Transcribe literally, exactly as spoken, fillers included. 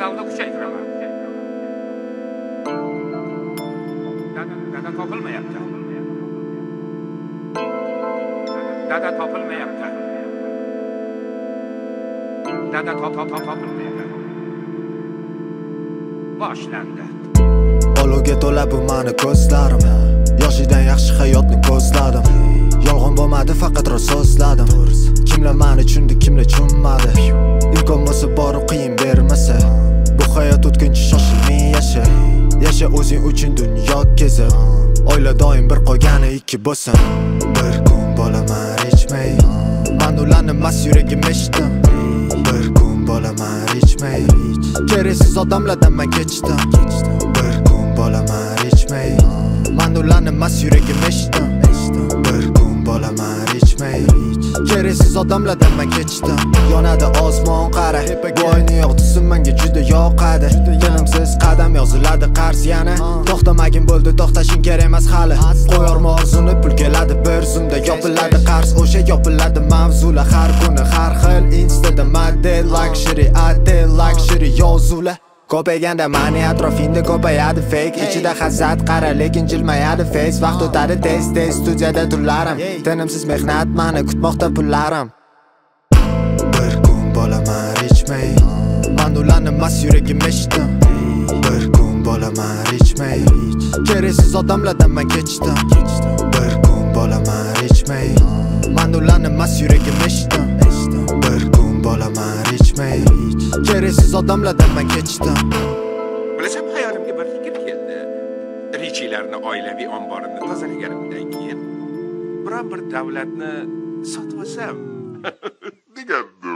zalda kuchaytiraman. Dada, dada topilmayapti. Dada topilmayapti. Dada top top top topilmayapti. Boshlandi. Olovga to'la bu meni ko'zlarim. Yoshidan yaxshi hayotni ko'zladim. Yolg'on bo'lmadi, faqat rost so'zladim. Kimlar meni tushundi, kimlar tushunmadi. Imkon bo'lsa borib qiyin bermasa. Bu hayot o'tkinchi, shoshilmay yasha. Yasha o'zing uchun dunyo kezib. Oila doim bir qolgani ikki bo'lsin. Bir kun bo'laman rechmay. Men ularni mas yuragim eshitdim. Bir kun bo'laman rechmay. Keraksiz odamlardan men kechdim. Bir kun bo'laman rechmay. Men ularni mas yuragim eshitdim. Bir kun bo'laman rechmay. Keraksiz odamlardan men kechdim. Yonadi osmon qara. Bo'yni yo'qdisi menga juda yoqadi. Tinimsiz qadam yoziladi qarz yana. To'xtamagin bo'ldi, to'xtashing kerak emas hali. Qo'yorma orzuni, pul keladi bir zumda. Yopiladi qarz, o'sha yopiladi mavzular har kuni har xil. Instada model luxury, adel luxury yozular. Ko'payganda mani atrofingda ko'payadi fake. Ichida hasad qara, lekin jilmayadi face. Vaqt o'tadi tez tez, studiyada turlarim. Tinimsiz mehnat meni kutmoqda pullarim. Bir kun bo'laman rechmay. Men ularni mas yuragim eshitdim. Bir kun bo'laman rechmay. Keraksiz odamlardan men kechdim. Bir kun bo'laman rechmay. Men ularni mas yuragim eshitdim. Bir kun bo'laman rechmay. Keraksiz odamlardan men kechdim. Bilasam, hayolimga bir fikr keldi. Richilarni oilaviy omborini tozalaganimdan keyin biron bir davlatni sotib olsam degandim.